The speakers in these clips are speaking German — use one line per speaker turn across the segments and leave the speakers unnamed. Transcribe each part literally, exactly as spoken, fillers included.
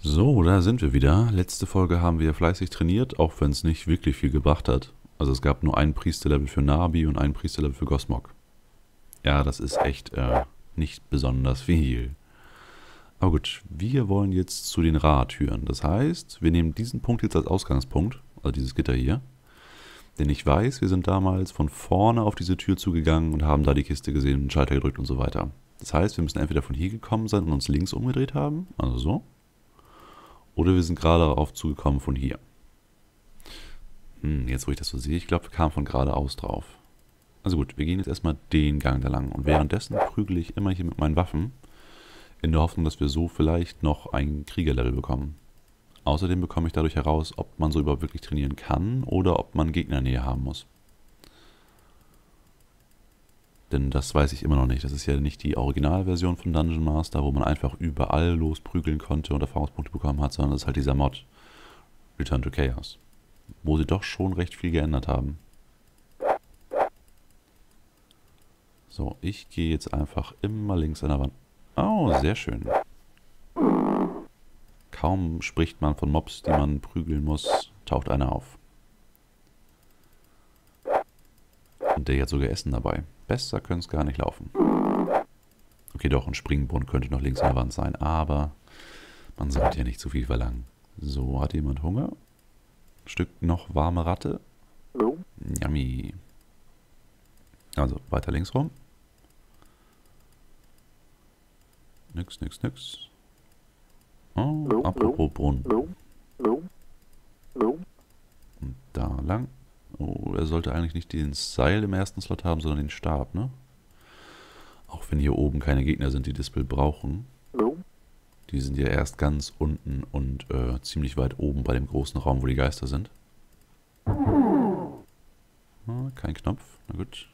So, da sind wir wieder. Letzte Folge haben wir fleißig trainiert, auch wenn es nicht wirklich viel gebracht hat. Also es gab nur ein Priesterlevel für Nabi und ein Priesterlevel für Gosmog. Ja, das ist echt äh, nicht besonders viel. Aber gut, wir wollen jetzt zu den Ra-Türen. Das heißt, wir nehmen diesen Punkt jetzt als Ausgangspunkt, also dieses Gitter hier. Denn ich weiß, wir sind damals von vorne auf diese Tür zugegangen und haben da die Kiste gesehen, den Schalter gedrückt und so weiter. Das heißt, wir müssen entweder von hier gekommen sein und uns links umgedreht haben, also so. Oder wir sind gerade darauf zugekommen von hier. Hm, jetzt wo ich das so sehe, ich glaube, wir kamen von geradeaus drauf. Also gut, wir gehen jetzt erstmal den Gang da lang. Und währenddessen prügele ich immer hier mit meinen Waffen, in der Hoffnung, dass wir so vielleicht noch ein Kriegerlevel bekommen. Außerdem bekomme ich dadurch heraus, ob man so überhaupt wirklich trainieren kann oder ob man Gegnernähe haben muss. Denn das weiß ich immer noch nicht. Das ist ja nicht die Originalversion von Dungeon Master, wo man einfach überall losprügeln konnte und Erfahrungspunkte bekommen hat, sondern das ist halt dieser Mod Return to Chaos, wo sie doch schon recht viel geändert haben. So, ich gehe jetzt einfach immer links an der Wand. Oh, sehr schön. Kaum spricht man von Mobs, die man prügeln muss, taucht einer auf. Und der hat sogar Essen dabei. Besser könnte es gar nicht laufen. Okay, doch, ein Springbrunnen könnte noch links an der Wand sein, aber man sollte ja nicht zu viel verlangen. So, hat jemand Hunger? Ein Stück noch warme Ratte? Yummy. Also, weiter links rum. Nix, nix, nix. Oh, apropos Brunnen. Und da lang. Oh, er sollte eigentlich nicht den Seil im ersten Slot haben, sondern den Stab, ne? Auch wenn hier oben keine Gegner sind, die Dispel brauchen. Die sind ja erst ganz unten und äh, ziemlich weit oben bei dem großen Raum, wo die Geister sind. Ah, kein Knopf, na gut.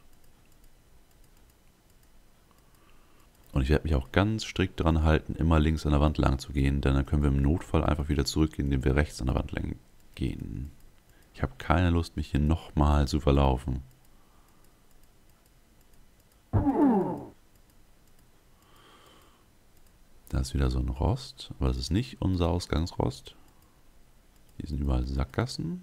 Und ich werde mich auch ganz strikt daran halten, immer links an der Wand lang zu gehen, denn dann können wir im Notfall einfach wieder zurückgehen, indem wir rechts an der Wand lang gehen. Ich habe keine Lust, mich hier nochmal zu verlaufen. Da ist wieder so ein Rost, aber das ist nicht unser Ausgangsrost. Hier sind überall Sackgassen.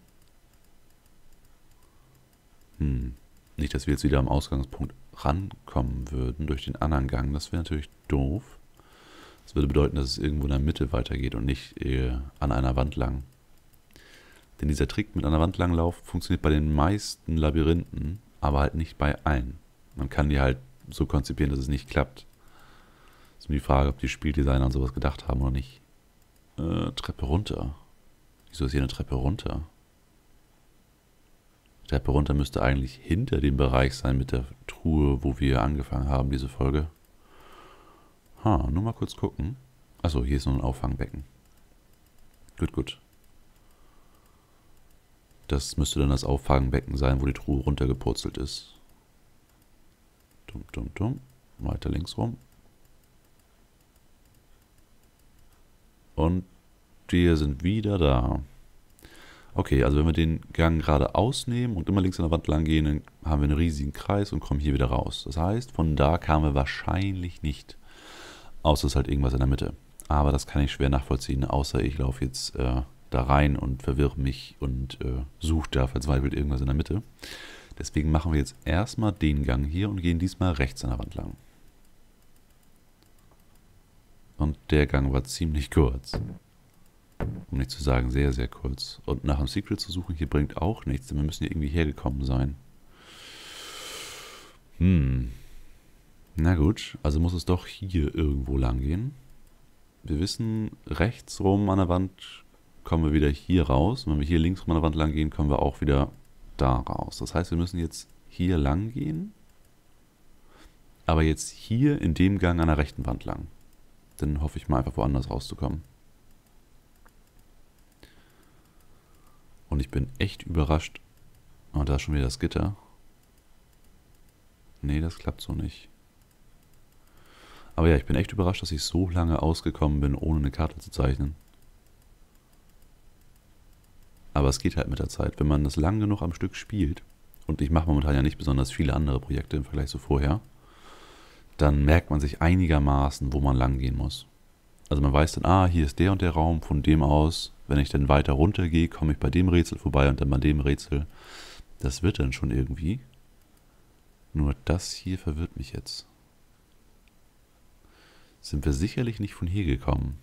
Hm, nicht, dass wir jetzt wieder am Ausgangspunkt rankommen würden durch den anderen Gang. Das wäre natürlich doof. Das würde bedeuten, dass es irgendwo in der Mitte weitergeht und nicht äh, an einer Wand lang. Denn dieser Trick mit einer Wand lang laufen funktioniert bei den meisten Labyrinthen, aber halt nicht bei allen. Man kann die halt so konzipieren, dass es nicht klappt. Es ist nur die Frage, ob die Spieldesigner an sowas gedacht haben oder nicht. Äh, Treppe runter. Wieso ist hier eine Treppe runter? Die Treppe runter müsste eigentlich hinter dem Bereich sein mit der Truhe, wo wir angefangen haben, diese Folge. Ha, nur mal kurz gucken. Achso, hier ist noch ein Auffangbecken. Gut, gut. Das müsste dann das Auffangbecken sein, wo die Truhe runtergepurzelt ist. Dumm, dumm, dumm. Weiter links rum. Und wir sind wieder da. Okay, also wenn wir den Gang geradeaus nehmen und immer links an der Wand lang gehen, dann haben wir einen riesigen Kreis und kommen hier wieder raus. Das heißt, von da kamen wir wahrscheinlich nicht. Außer es ist halt irgendwas in der Mitte. Aber das kann ich schwer nachvollziehen, außer ich laufe jetzt äh, da rein und verwirre mich und äh, suche da verzweifelt irgendwas in der Mitte. Deswegen machen wir jetzt erstmal den Gang hier und gehen diesmal rechts an der Wand lang. Und der Gang war ziemlich kurz. Um nicht zu sagen, sehr, sehr kurz. Und nach einem Secret zu suchen hier bringt auch nichts, denn wir müssen hier irgendwie hergekommen sein. Hm. Na gut, also muss es doch hier irgendwo lang gehen. Wir wissen, rechts rum an der Wand kommen wir wieder hier raus. Und wenn wir hier links rum an der Wand lang gehen, kommen wir auch wieder da raus. Das heißt, wir müssen jetzt hier lang gehen. Aber jetzt hier in dem Gang an der rechten Wand lang. Dann hoffe ich mal einfach woanders rauszukommen. Und ich bin echt überrascht. Oh, da ist schon wieder das Gitter. Nee, das klappt so nicht. Aber ja, ich bin echt überrascht, dass ich so lange ausgekommen bin, ohne eine Karte zu zeichnen. Aber es geht halt mit der Zeit. Wenn man das lang genug am Stück spielt, und ich mache momentan ja nicht besonders viele andere Projekte im Vergleich zu vorher, dann merkt man sich einigermaßen, wo man lang gehen muss. Also man weiß dann, ah, hier ist der und der Raum, von dem aus, wenn ich dann weiter runter gehe, komme ich bei dem Rätsel vorbei und dann bei dem Rätsel. Das wird dann schon irgendwie. Nur das hier verwirrt mich jetzt. Sind wir sicherlich nicht von hier gekommen?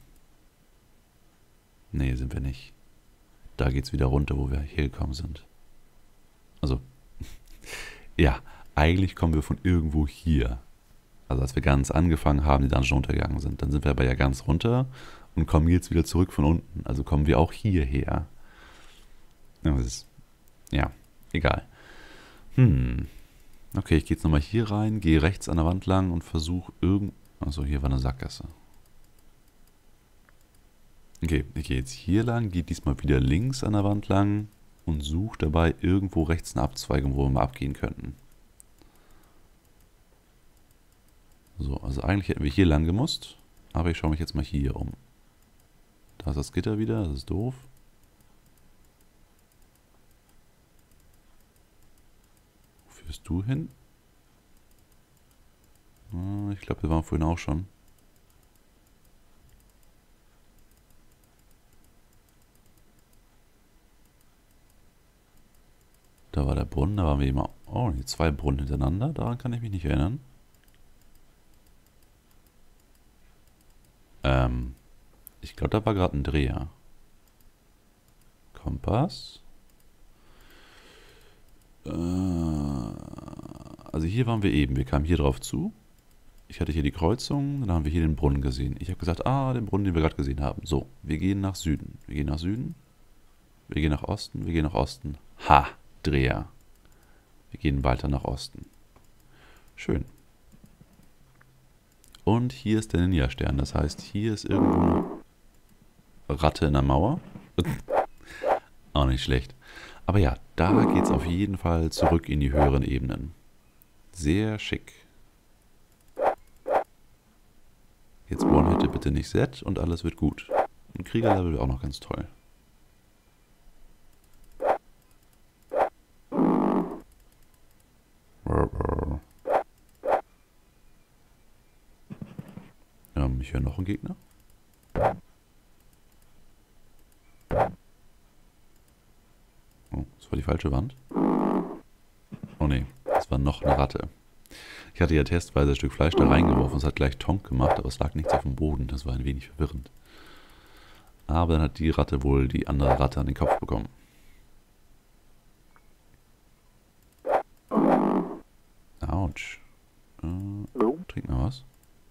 Nee, sind wir nicht. Da geht's wieder runter, wo wir hier gekommen sind. Also, ja, eigentlich kommen wir von irgendwo hier. Also als wir ganz angefangen haben, die Dungeon runtergegangen sind. Dann sind wir aber ja ganz runter und kommen jetzt wieder zurück von unten. Also kommen wir auch hierher. Das ist, ja, egal. Hm. Okay, ich gehe jetzt nochmal hier rein, gehe rechts an der Wand lang und versuche irgend... Achso, hier war eine Sackgasse. Okay, ich gehe jetzt hier lang, gehe diesmal wieder links an der Wand lang und suche dabei irgendwo rechts eine Abzweigung, wo wir mal abgehen könnten. So, also eigentlich hätten wir hier lang gemusst, aber ich schaue mich jetzt mal hier um. Da ist das Gitter wieder, das ist doof. Wo führst du hin? Ich glaube, wir waren vorhin auch schon. Da war der Brunnen, da waren wir immer... Oh, die zwei Brunnen hintereinander, daran kann ich mich nicht erinnern. Ähm, ich glaube, da war gerade ein Dreher. Kompass. Äh, also hier waren wir eben, wir kamen hier drauf zu. Ich hatte hier die Kreuzung, dann haben wir hier den Brunnen gesehen. Ich habe gesagt, ah, den Brunnen, den wir gerade gesehen haben. So, wir gehen nach Süden. Wir gehen nach Süden. Wir gehen nach Osten, wir gehen nach Osten. Ha, Dreher. Wir gehen weiter nach Osten. Schön. Und hier ist der Ninja-Stern. Das heißt, hier ist irgendwo eine Ratte in der Mauer. Auch nicht schlecht. Aber ja, da geht es auf jeden Fall zurück in die höheren Ebenen. Sehr schick. Jetzt One-Hitte bitte nicht Set und alles wird gut. Ein Kriegerlevel wäre auch noch ganz toll. Ähm, ich höre noch einen Gegner. Oh, das war die falsche Wand. Oh ne, das war noch eine Ratte. Ich hatte ja testweise ein Stück Fleisch da reingeworfen. Es hat gleich Tonk gemacht, aber es lag nichts auf dem Boden. Das war ein wenig verwirrend. Aber dann hat die Ratte wohl die andere Ratte an den Kopf bekommen. Autsch. Äh, trink mal was.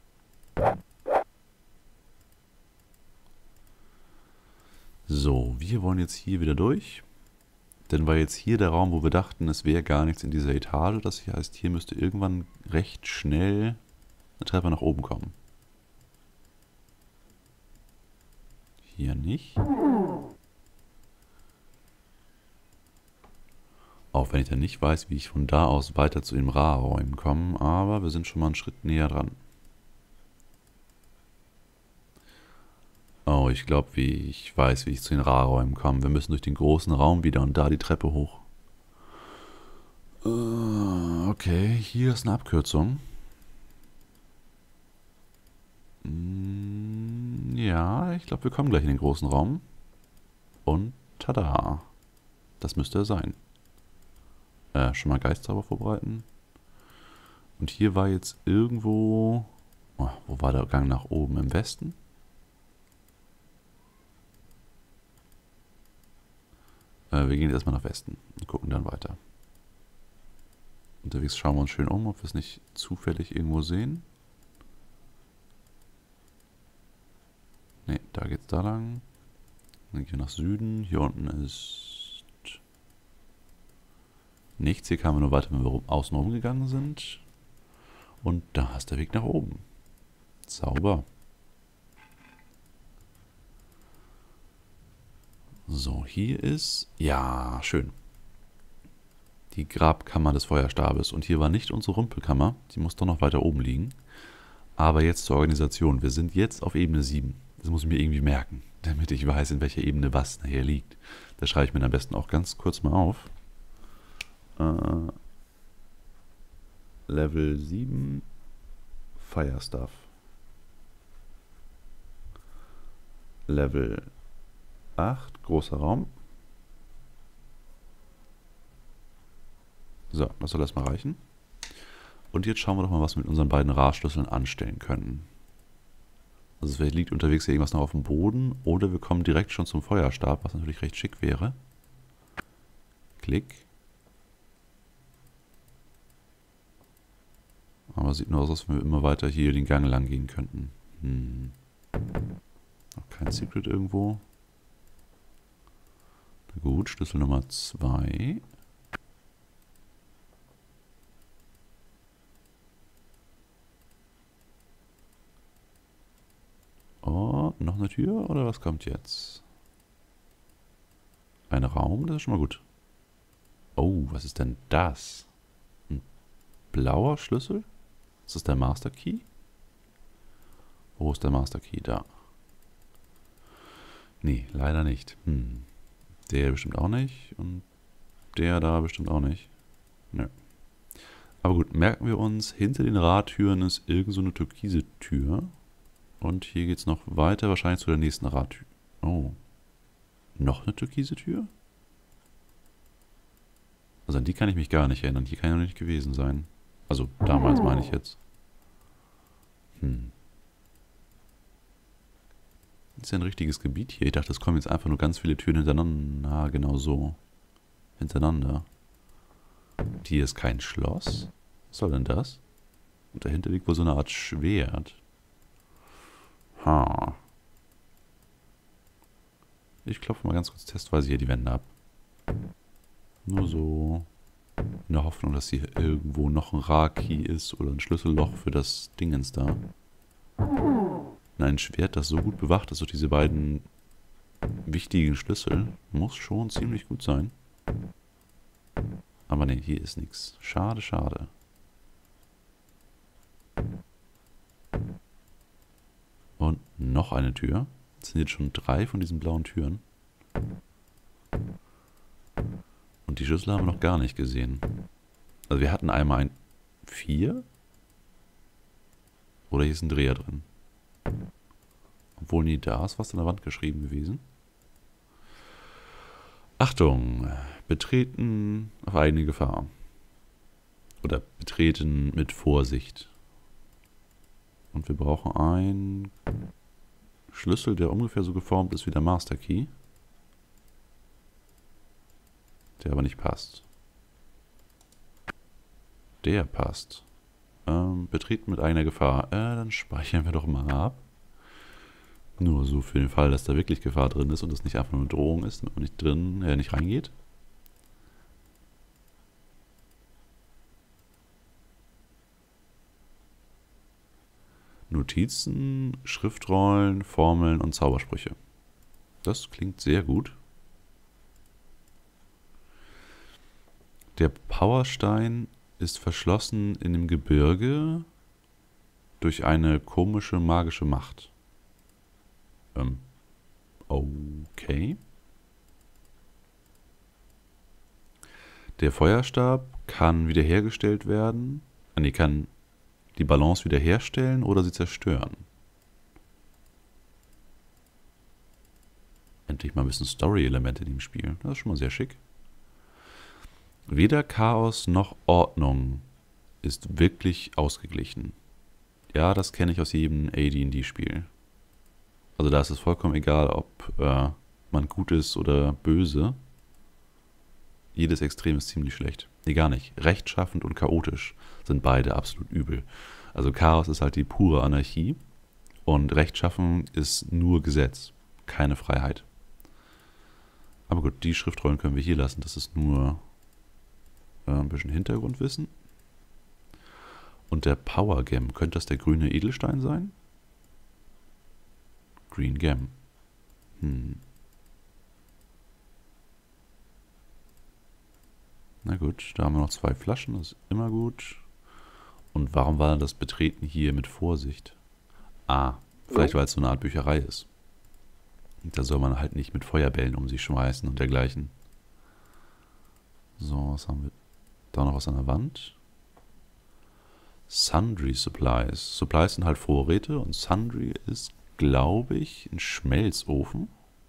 So, wir wollen jetzt hier wieder durch. Denn war jetzt hier der Raum, wo wir dachten, es wäre gar nichts in dieser Etage. Das heißt, hier müsste irgendwann recht schnell eine Treppe nach oben kommen. Hier nicht. Auch wenn ich dann nicht weiß, wie ich von da aus weiter zu den Ra-Räumen komme. Aber wir sind schon mal einen Schritt näher dran. Oh, ich glaube, wie ich weiß, wie ich zu den Ra-Räumen komme. Wir müssen durch den großen Raum wieder und da die Treppe hoch. Uh, okay, hier ist eine Abkürzung. Mm, ja, ich glaube, wir kommen gleich in den großen Raum. Und tada. Das müsste er sein. Äh, schon mal Geistzauber vorbereiten. Und hier war jetzt irgendwo... Oh, wo war der Gang nach oben? Im Westen? Äh, wir gehen jetzt erstmal nach Westen und gucken dann weiter. Unterwegs schauen wir uns schön um, ob wir es nicht zufällig irgendwo sehen. Ne, da geht's da lang. Dann gehen wir nach Süden. Hier unten ist nichts. Hier kamen wir nur weiter, wenn wir außen rumgegangen sind. Und da ist der Weg nach oben. Sauber. So, hier ist... Ja, schön. Die Grabkammer des Feuerstabes. Und hier war nicht unsere Rumpelkammer. Die muss doch noch weiter oben liegen. Aber jetzt zur Organisation. Wir sind jetzt auf Ebene sieben. Das muss ich mir irgendwie merken, damit ich weiß, in welcher Ebene was nachher liegt. Das schreibe ich mir am besten auch ganz kurz mal auf. Äh, Level sieben. Fire Stuff. Level acht, großer Raum. So, das soll erstmal reichen. Und jetzt schauen wir doch mal, was wir mit unseren beiden Radschlüsseln anstellen können. Also vielleicht liegt unterwegs hier irgendwas noch auf dem Boden oder wir kommen direkt schon zum Feuerstab, was natürlich recht schick wäre. Klick. Aber sieht nur aus, als wenn wir immer weiter hier den Gang lang gehen könnten. Hm. Noch kein Secret irgendwo. Na gut, Schlüssel Nummer zwei. Oh, noch eine Tür oder was kommt jetzt? Ein Raum, das ist schon mal gut. Oh, was ist denn das? Ein blauer Schlüssel? Ist das der Master Key? Wo ist der Master Key? Da. Nee, leider nicht. Hm. Der bestimmt auch nicht. Und der da bestimmt auch nicht. Nö. Aber gut, merken wir uns, hinter den Radtüren ist irgend so eine türkise Tür. Und hier geht es noch weiter, wahrscheinlich zu der nächsten Radtür. Oh. Noch eine türkise Tür? Also an die kann ich mich gar nicht erinnern. Hier kann ja noch nicht gewesen sein. Also damals meine ich jetzt. Hm. Das ist ja ein richtiges Gebiet hier. Ich dachte, es kommen jetzt einfach nur ganz viele Türen hintereinander. Na, genau so. Hintereinander. Und hier ist kein Schloss. Was soll denn das? Und dahinter liegt wohl so eine Art Schwert. Ha. Ich klopfe mal ganz kurz testweise hier die Wände ab. Nur so. In der Hoffnung, dass hier irgendwo noch ein Ra-Key ist oder ein Schlüsselloch für das Dingens da. Und ein Schwert, das so gut bewacht ist durch diese beiden wichtigen Schlüssel, muss schon ziemlich gut sein. Aber ne, hier ist nichts. Schade, schade. Und noch eine Tür. Das sind jetzt schon drei von diesen blauen Türen. Und die Schlüssel haben wir noch gar nicht gesehen. Also wir hatten einmal ein vier. Oder hier ist ein Dreher drin. Obwohl nie da ist, was an der Wand geschrieben gewesen. Achtung! Betreten auf eigene Gefahr. Oder betreten mit Vorsicht. Und wir brauchen einen Schlüssel, der ungefähr so geformt ist wie der Master Key. Der aber nicht passt. Der passt. Ähm, betreten mit eigener Gefahr. Äh, dann speichern wir doch mal ab. Nur so für den Fall, dass da wirklich Gefahr drin ist und es nicht einfach nur eine Drohung ist, damit man nicht drin, äh, nicht reingeht. Notizen, Schriftrollen, Formeln und Zaubersprüche. Das klingt sehr gut. Der Powerstein ist verschlossen in dem Gebirge durch eine komische magische Macht. Ähm, okay. Der Feuerstab kann wiederhergestellt werden. Nee, kann die Balance wiederherstellen oder sie zerstören. Endlich mal ein bisschen Story-Elemente in dem Spiel. Das ist schon mal sehr schick. Weder Chaos noch Ordnung ist wirklich ausgeglichen. Ja, das kenne ich aus jedem A D und D-Spiel. Also da ist es vollkommen egal, ob äh, man gut ist oder böse. Jedes Extrem ist ziemlich schlecht. Nee, gar nicht. Rechtschaffend und chaotisch sind beide absolut übel. Also Chaos ist halt die pure Anarchie und Rechtschaffen ist nur Gesetz, keine Freiheit. Aber gut, die Schriftrollen können wir hier lassen. Das ist nur äh, ein bisschen Hintergrundwissen. Und der Power Gem, könnte das der grüne Edelstein sein? Green Gem. Hm. Na gut, da haben wir noch zwei Flaschen, das ist immer gut. Und warum war das Betreten hier mit Vorsicht? Ah, vielleicht weil es so eine Art Bücherei ist. Da soll man halt nicht mit Feuerbällen um sich schmeißen und dergleichen. So, was haben wir? Da noch was an der Wand. Sundry Supplies. Supplies sind halt Vorräte und Sundry ist glaube ich, ein Schmelzofen.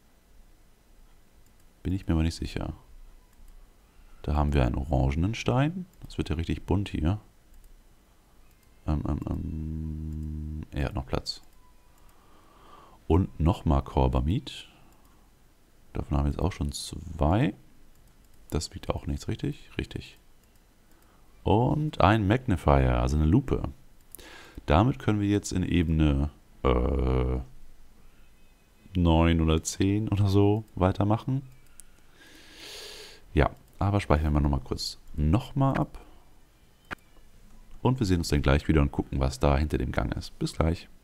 Bin ich mir aber nicht sicher. Da haben wir einen orangenen Stein. Das wird ja richtig bunt hier. Ähm, ähm, ähm, er hat noch Platz. Und nochmal Corbamid. Davon haben wir jetzt auch schon zwei. Das wiegt auch nichts, richtig? Richtig. Und ein Magnifier, also eine Lupe. Damit können wir jetzt in Ebene äh, neun oder zehn oder so weitermachen. Ja, aber speichern wir nochmal kurz nochmal ab. Und wir sehen uns dann gleich wieder und gucken, was da hinter dem Gang ist. Bis gleich.